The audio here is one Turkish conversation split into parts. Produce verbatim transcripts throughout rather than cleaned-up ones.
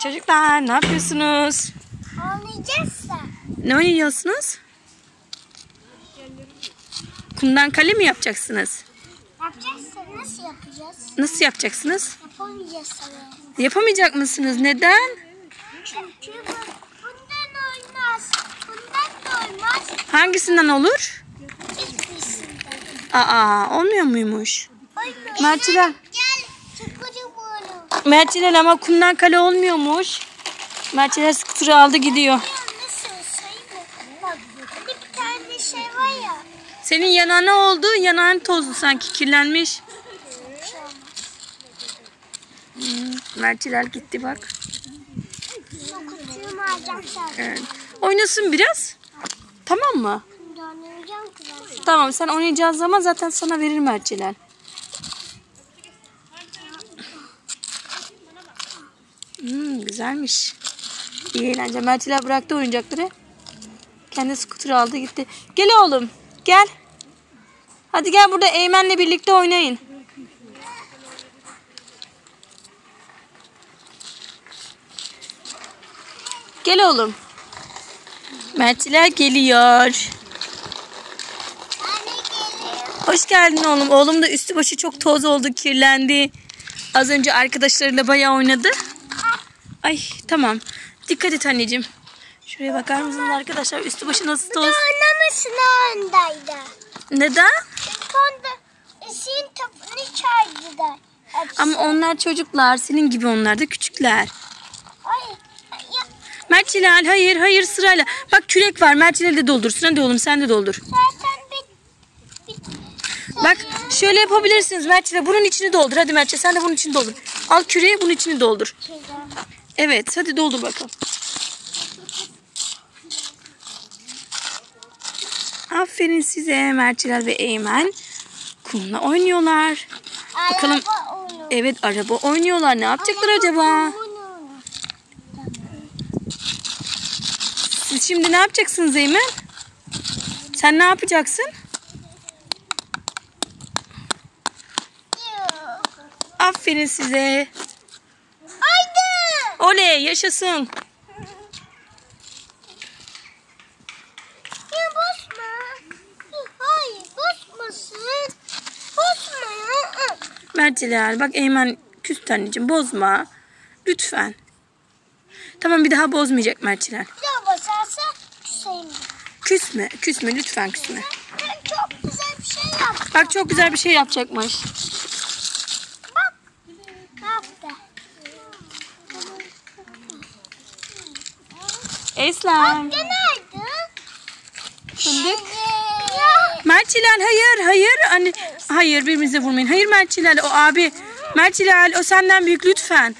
Çocuklar ne yapıyorsunuz? Oynayacağız da. Ne oynuyorsunuz? Kumdan kale mi yapacaksınız? Yapacağız da nasıl yapacağız? Nasıl yapacaksınız? Yapamayacağız tabii. Yapamayacak mısınız? Neden? Çünkü bu, bundan olmaz. Bundan da olmaz. Hangisinden olur? Hiçbirisinden. Aa, olmuyor muymuş? Olmuyor. Mertçiler. Gel. Çıkıcı bunu. Mertçiler ama kumdan kale olmuyormuş. Mertçiler skuturu aldı gidiyor. Nasıl şey mi? Bak bir tane şey var ya. Senin yanağına oldu. Yanağın tozlu sanki kirlenmiş. Hmm, Mertçiler gitti bak. Kutuyu alacağım sadece. Evet. Oynasın biraz. Tamam mı? Şimdi oynayacağım ki ben. Tamam, sen oynayacağın zaman zaten sana verir Mertçiler. Hmm, güzelmiş. İyi eğlence. Mertçiler bıraktı oyuncakları. Kendi skuturu aldı gitti. Gel oğlum. Gel. Hadi gel, burada Eymen'le birlikte oynayın. Gel oğlum. Mertçiler geliyor. Anne geliyor. Hoş geldin oğlum. Oğlum da üstü başı çok toz oldu, kirlendi. Az önce arkadaşlarıyla bayağı oynadı. Ay tamam. Dikkat et anneciğim. Şuraya bakar mısınız arkadaşlar? Üstü başı nasıl toz? Oynamasın ondaydı. Neden? Sonda senin topunu çağırdılar. Ama onlar çocuklar. Senin gibi onlar da küçükler. Ay, ya, Mertçilal hayır hayır sırayla. Bak kürek var. Mertçilal de doldursun. Hadi oğlum sen de doldur. zaten bir, bir Bak şöyle yapabilirsiniz Mertçilal. Bunun içini doldur. Hadi Mertçilal sen de bunun içini doldur. Al küreği, bunun içini doldur. şeyden. Evet hadi doldur bakalım. Aferin size Mertçilal ve Eymen. Kumla oynuyorlar. Bakalım. Araba oyunu. Evet araba oynuyorlar. Ne yapacaklar acaba? Oyunu. Siz şimdi ne yapacaksınız Eymen? Sen ne yapacaksın? Yok. Aferin size. Haydi. Oley yaşasın. Ya bozma. Hayır bozmasın. Bozma ya. Mertçilal bak Eymen küstü anneciğim, bozma. Lütfen. Tamam bir daha bozmayacak Mertçilal. Bir daha basarsa küseyim. Küsme küsme lütfen küsme. Ben çok güzel bir şey yaptım. Bak çok güzel bir şey yapacakmış. Bak. Ne yaptı? Eslem. Günaydın. Fındık. Ya. Mertçilal hayır hayır. Anne, hayır birbirinize vurmayın. Hayır Mertçilal o abi. Mertçilal o senden büyük lütfen.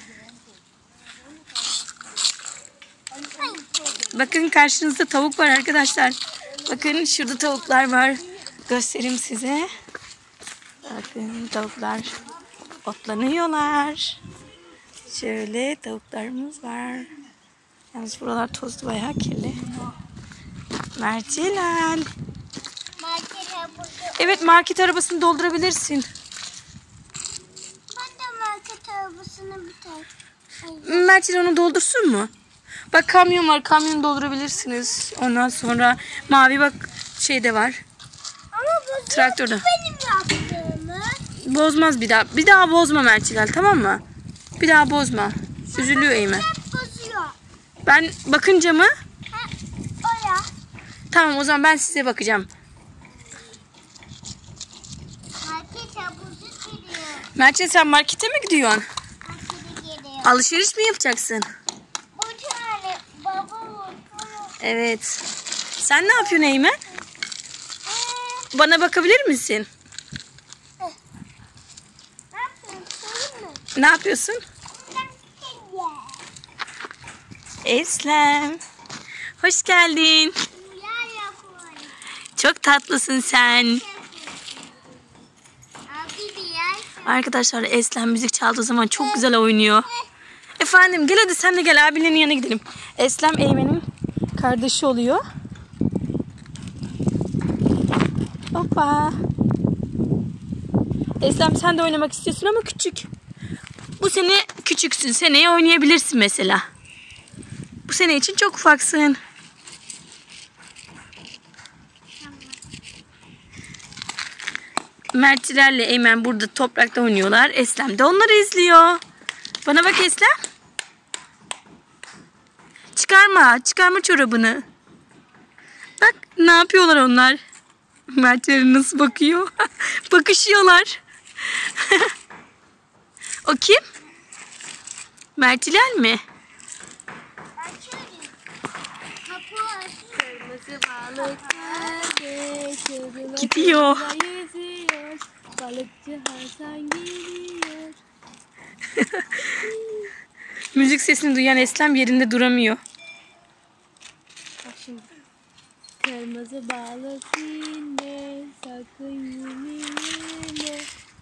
Bakın karşınızda tavuk var arkadaşlar. Bakın şurada tavuklar var. Göstereyim size. Bakın tavuklar otlanıyorlar. Şöyle tavuklarımız var. Yalnız buralar tozlu, bayağı kirli. Mertçilal. Markete burada. Evet market arabasını doldurabilirsin. Ben de market arabasını bir tane. Mertçilal onu doldursun mu? Bak kamyon var, kamyonu doldurabilirsiniz. Ondan sonra mavi bak şey de var. Ama bu Traktörde. benim yaptığımı. Bozmaz bir daha. Bir daha bozma Mertçilal, tamam mı? Bir daha bozma. Üzülüyor Eymen. Hep bozuyor. Ben bakınca mı? Ha, o ya. Tamam o zaman ben size bakacağım. Market arabası geliyor. Mertçilal sen markete mi gidiyorsun? Markete geliyor. Alışveriş mi yapacaksın? Bu tane baba vurdu. Evet. Sen ne yapıyorsun Eymen? Bana bakabilir misin? Ne yapıyorsun? Söyleyeyim mi? Ne yapıyorsun? Eslem. Hoş geldin. Rüya yapıyor. Çok tatlısın sen. Abi bir yer. Arkadaşlar Eslem müzik çaldığı zaman çok güzel oynuyor. Efendim gel hadi sen de gel, abilerin yanına gidelim. Eslem Eymen'in kardeşi oluyor. Hoppa. Eslem sen de oynamak istiyorsun ama küçük. Bu sene küçüksün. Seneye oynayabilirsin mesela. Bu sene için çok ufaksın. Mertçilerle Eymen burada toprakta oynuyorlar. Eslem de onları izliyor. Bana bak Eslem. Çıkarma. Çıkarma çorabını. Bak ne yapıyorlar onlar. Mertçilere nasıl bakıyor. Bakışıyorlar. O kim? Mertçiler mi? Gidiyor. Balıkçı Hasan geliyor. Müzik sesini duyan Eslem yerinde duramıyor. Bak şimdi. Kırmızı balık yine sakın yeme.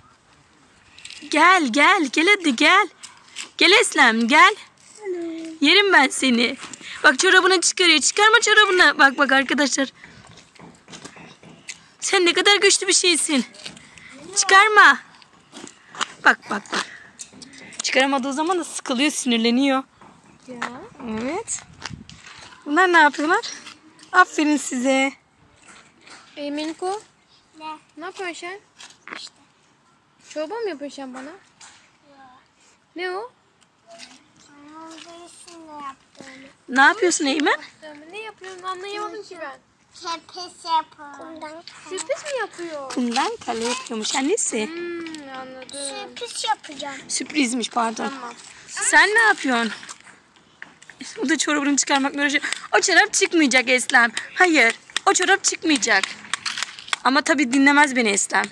Gel gel gel hadi gel. Gel Eslem gel. Yerim ben seni. Bak çorabını çıkarıyor. Çıkarma çorabını. Bak bak arkadaşlar. Sen ne kadar güçlü bir şeysin. Çıkarma. Bak bak bak. Çıkaramadığı zaman da sıkılıyor, sinirleniyor. Ya. Evet. Bunlar ne yapıyorlar? Aferin size. Eymeniko. Ne? Ne yapıyorsun sen? İşte. Çorba mı yapıyorsun sen bana? Ya. Ne o? Ama ne yaptığını. Ne yapıyorsun Eymen? Ne yapıyorsun anlayamadım ki ben. Kepes yapalım. Kumdan Sürpriz mi yapıyor? Kumdan kale yapıyormuş annesi. Hmm, anladım. sürpriz yapacağım. Sürprizmiş pardon. Tamam. Sen ne yapıyorsun? O da çorabını çıkarmakla uğraşıyor. O çorap çıkmayacak Eslem. Hayır. O çorap çıkmayacak. Ama tabii dinlemez beni Eslem.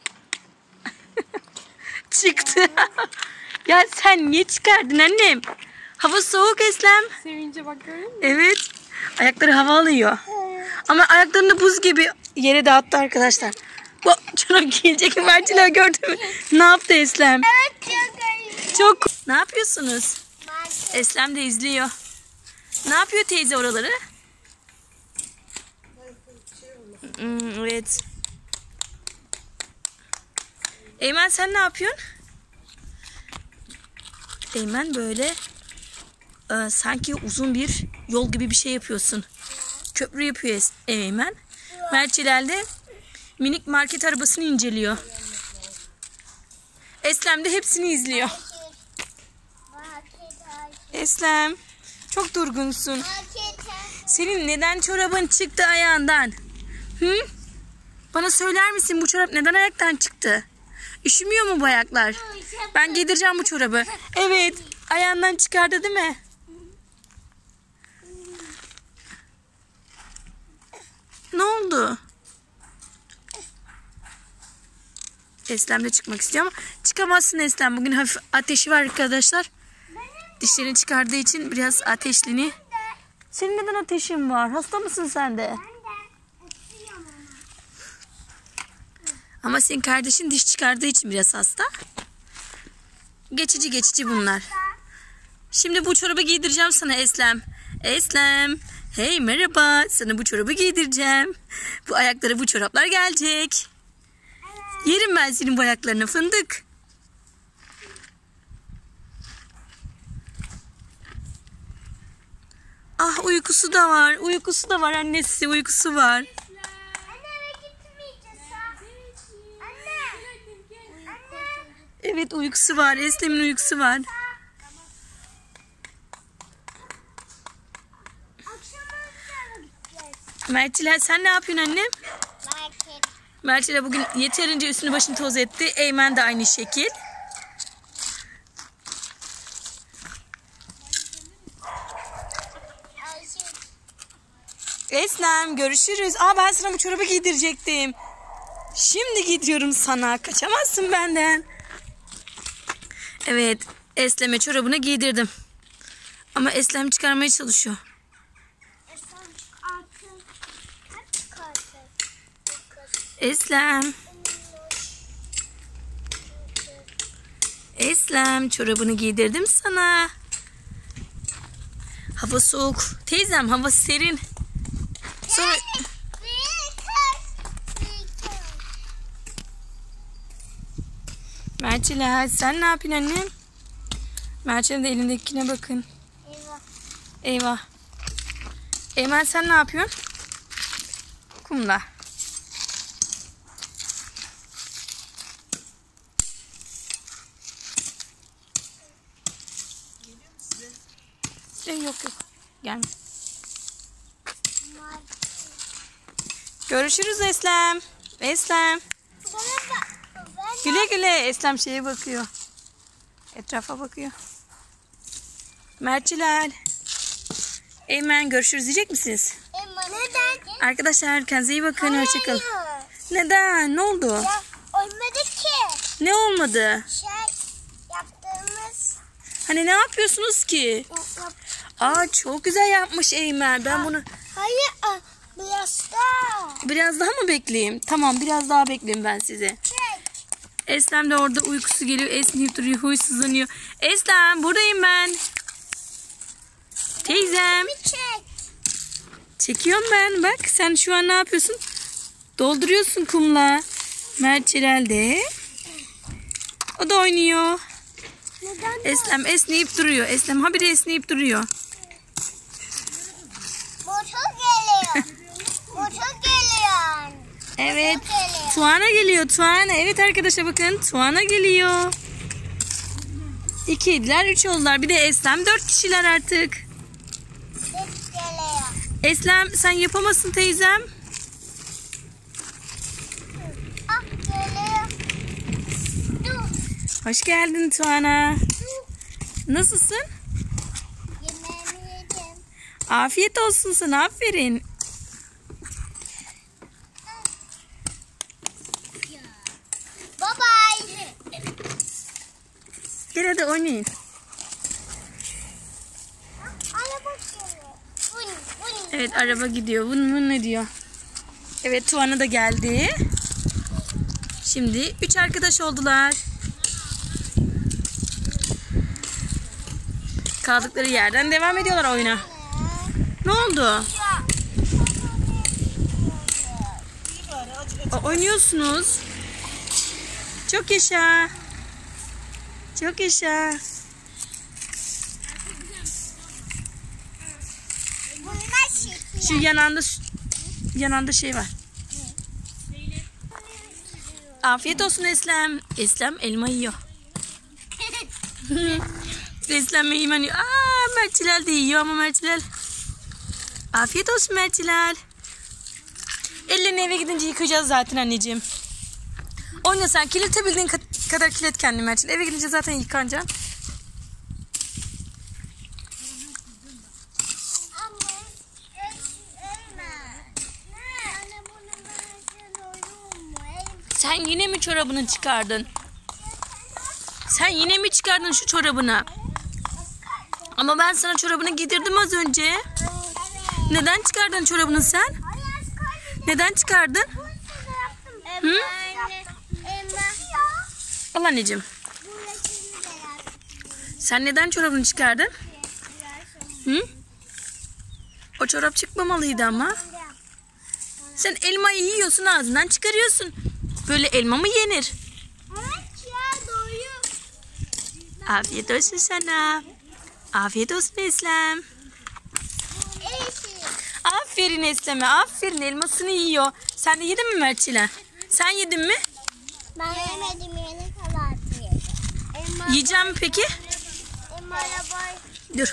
Çıktı. Ya sen niye çıkardın annem? Hava soğuk Eslem. Sevince bak görüyor musun? Evet. Ayakları hava alıyor. Ama ayaklarını buz gibi yere dağıttı arkadaşlar. Bu çorap giyecek Mertçiler gördü mü? Ne yaptı Eslem? Evet çok ayıp. Çok. Ne yapıyorsunuz? Eslem de izliyor. Ne yapıyor teyze oraları? Hmm, evet. Eymen sen ne yapıyorsun? Eymen böyle e, sanki uzun bir yol gibi bir şey yapıyorsun. Köprü yapıyor Es- Eymen. Mertçiler de minik market arabasını inceliyor. Eslem de hepsini izliyor. Eslem çok durgunsun. Senin neden çorabın çıktı ayağından? Hı? Bana söyler misin bu çorap neden ayaktan çıktı? Üşümüyor mu bu ayaklar? Ben giydireceğim bu çorabı. Evet, ayağından çıkardı değil mi? Ne oldu? Eslem de çıkmak istiyor ama çıkamazsın Eslem. Bugün hafif ateşi var arkadaşlar. Dişlerini çıkardığı için biraz ateşlini. Senin neden ateşin var? Hasta mısın sen de? Ama senin kardeşin diş çıkardığı için biraz hasta. Geçici geçici bunlar. Şimdi bu çorabı giydireceğim sana Eslem. Eslem. Hey merhaba. Sana bu çorabı giydireceğim. Bu ayaklara bu çoraplar gelecek. Yerim ben senin bu ayaklarını fındık. Ah uykusu da var. Uykusu da var annesi. Uykusu var. Anne eve gitmeyeceğiz ha. Anne. Anne. Evet uykusu var. Eslem'in uykusu var. Akşam eve gideceğiz. Mertçiler sen ne yapıyorsun annem? Market. Mertçiler bugün yeterince üstünü başını toz etti. Eymen de aynı şekil. Eslem görüşürüz. Aa ben sana bu çorabı giydirecektim. Şimdi giydiriyorum sana. Kaçamazsın benden. Evet Eslem'e çorabını giydirdim. Ama Eslem çıkarmaya çalışıyor. Esam çıkartın. Hep çıkartın. Eslem. Eslem çorabını giydirdim sana. Hava soğuk. Teyzem hava serin. Sonra... Mertçiler sen ne yapıyorsun annem? Mertçilerin de elindekine bakın. Eyvah. Eyvah. Eymen sen ne yapıyorsun? Kumla. Ee, yok yok. Gelme. Görüşürüz Eslem. Eslem. Bana bak. Ben Güle güle. Eslem şeye bakıyor. Etrafa bakıyor. Mertçiler. Eymen görüşürüz diyecek misiniz? Emma neden? Arkadaşlar kendinize iyi bakın. Hayır. Hoşçakalın. Neden? Ne oldu? Ya olmadı ki. Ne olmadı? Şey yaptığımız. Hani ne yapıyorsunuz ki? Yap, yap. Aa çok güzel yapmış Eymen. Ben bunu Hayır. a, Biraz daha. biraz daha mı bekleyeyim? Tamam biraz daha bekleyeyim ben sizi. Çek. Eslem de orada uykusu geliyor. Esneyip duruyor. Huysuzlanıyor. Eslem buradayım ben. Teyzem. Bir çek. Çekiyorum ben. Bak sen şu an ne yapıyorsun? Dolduruyorsun kumla. Mert Çelal de. O da oynuyor. Neden? Eslem esneyip duruyor. Eslem habire esneyip duruyor. Motor geliyor. Motor geliyor. Evet. Motor geliyor. Tuana geliyor. Tuana. Evet arkadaşlar bakın. Tuana geliyor. İkiydiler. Üç oldular. Bir de Eslem. Dört kişiler artık. Ses geliyor. Eslem sen yapamazsın teyzem. Ah geliyor. Dur. Hoş geldin Tuana. Dur. Nasılsın? Yemeğimi yedim. Afiyet olsun sana. Aferin. Bye bye. Gel hadi oynayın. Araba geliyor. Bun bun. Evet araba gidiyor. Vın vın ne diyor? Evet Tuana da geldi. Şimdi üç arkadaş oldular. Kaldıkları yerden devam ediyorlar oyuna. Ne oldu? Ya. O, oynuyorsunuz. Çok yaşa. Çok yaşa. Bunlar şekil. Şu yananda yananda şey var. Afiyet olsun Eslem. Eslem elma yiyor. Eslem elma yiyor. Aa Mertçilal de yiyor ama Mertçilal. Afiyet olsun Mertçilal. Ellerini eve gidince yıkayacağız zaten anneciğim. Oyna sen kirletebildiğin ka- kadar kirlet kendini Mertçilal. Eve gidince zaten yıkanacaksın. Ama elma. Anne bunu versen olur mu? Sen yine mi çorabını çıkardın? Sen yine mi çıkardın şu çorabını? Ama ben sana çorabını giydirdim az önce. Neden çıkardın çorabını sen? Neden çıkardın? Hı? Al anneciğim. Sen neden çorabını çıkardın? Hı? O çorap çıkmamalıydı ama. Sen elmayı yiyorsun ağzından çıkarıyorsun. Böyle elma mı yenir? Afiyet olsun sana. Afiyet olsun Eslem. Aferin Eslem'e. Aferin elmasını yiyor. Sen de yedin mi Mertçiler? Sen yedin mi? Ben yemedim yeni kadar yedim. Yiyeceğim mi peki? Elmayla bay. Dur.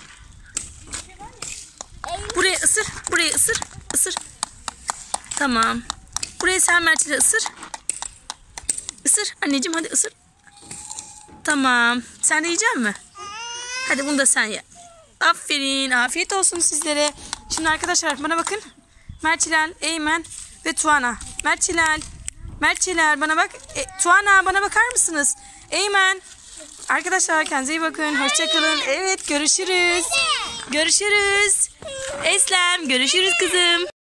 Buraya ısır. Buraya ısır. Isır. Tamam. Buraya sen Mertçiler ısır. Isır. Anneciğim hadi ısır. Tamam. Sen de yiyecek misin? Hadi bunu da sen ye. Aferin. Afiyet olsun sizlere. Şimdi arkadaşlar bana bakın. Mertçilal, Eymen ve Tuana. Mertçilal. Mertçilal bana bak. E, Tuana bana bakar mısınız? Eymen. Arkadaşlar kendinize iyi bakın. Hoşçakalın. Evet görüşürüz. Görüşürüz. Eslem görüşürüz kızım.